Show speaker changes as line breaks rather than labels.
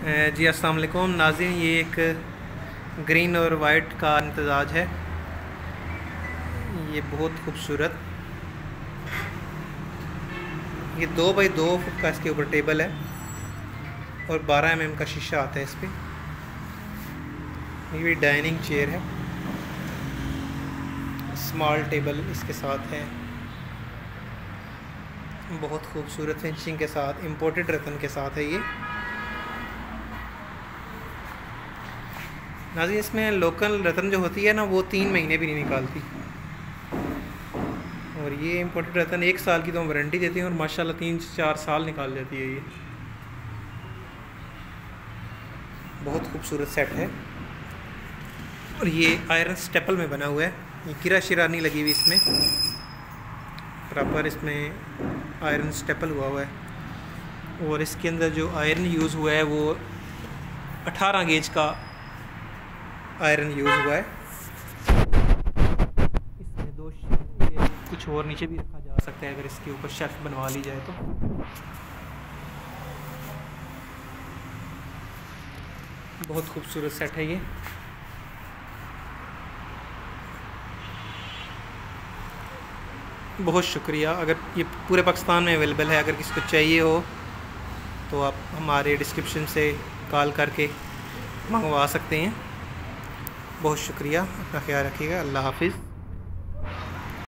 जी अस्सलाम वालेकुम नाज़रीन, ये एक ग्रीन और वाइट का इम्तजाज है। ये बहुत खूबसूरत, ये 2 बाई 2 फुट का इसके ऊपर टेबल है और 12 mm का शीशा आता है इस पर। ये भी डाइनिंग चेयर है, स्मॉल टेबल इसके साथ है, बहुत खूबसूरत फिनिशिंग के साथ, इम्पोर्टेड रतन के साथ है ये। नाज़रीन, इसमें लोकल रतन जो होती है ना, वो 3 महीने भी नहीं निकालती, और ये इम्पोर्टेड रतन 1 साल की तो वारंटी देती है और माशाल्लाह 3-4 साल निकाल देती है। ये बहुत खूबसूरत सेट है और ये आयरन स्टेपल में बना हुआ है। ये किरा शिरा नहीं लगी हुई इसमें, प्रॉपर इसमें आयरन स्टेपल हुआ हुआ है। और इसके अंदर जो आयरन यूज़ हुआ है वो 18 गेज का आयरन यूज़ हुआ है। इसमें 2 कुछ और नीचे भी रखा जा सकता है अगर इसके ऊपर शेल्फ बनवा ली जाए तो। बहुत खूबसूरत सेट है ये। बहुत शुक्रिया। अगर ये पूरे पाकिस्तान में अवेलेबल है, अगर किसी को चाहिए हो तो आप हमारे डिस्क्रिप्शन से कॉल करके मंगवा सकते हैं। बहुत शुक्रिया, अपना ख्याल रखिएगा। अल्लाह हाफिज़।